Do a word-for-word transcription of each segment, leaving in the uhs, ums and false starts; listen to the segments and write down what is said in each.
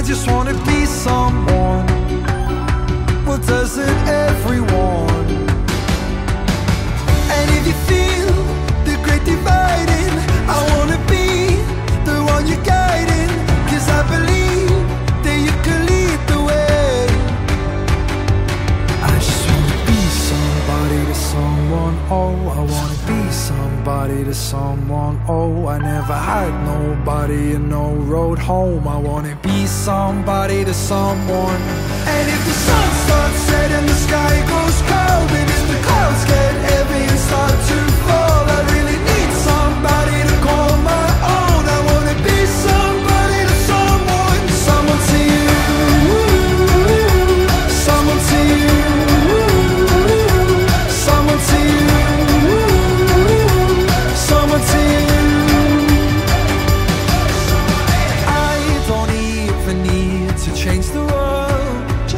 just wanna be someone. Well, doesn't everyone? And if you feel the great dividing, I wanna be the one you're guiding, 'cause I believe that you can lead the way. I just wanna be somebody to someone, oh, I wanna be somebody to someone, oh, I never had nobody and no road home. I wanna be somebody to someone. And if the sun starts setting, the sky goes cold, and if the clouds get heavy and start to fall, I really need somebody to call my own. I wanna be somebody to someone. Someone to you, someone to you, someone to you, someone to you. I don't even need to change the world.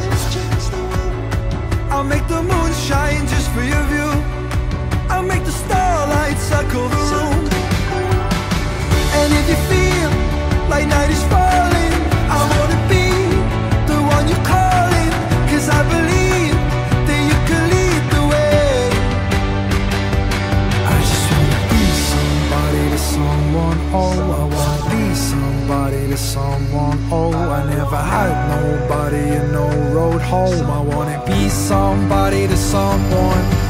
I'll make the moon shine just for your view. I'll make the starlight circle the room. And if you feel like night is falling, I wanna be the one you're calling, 'cause I believe that you can lead the way. I just wanna be somebody to someone, oh, I wanna be somebody to someone, oh, I never had nobody and no road home. I wanna be somebody to someone.